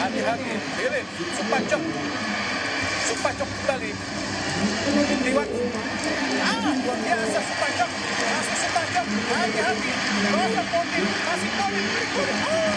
hati-hati, pilih, Supacok kembali, lewat, luar biasa Supacok, masih Supacok, hati-hati, masih Pondi,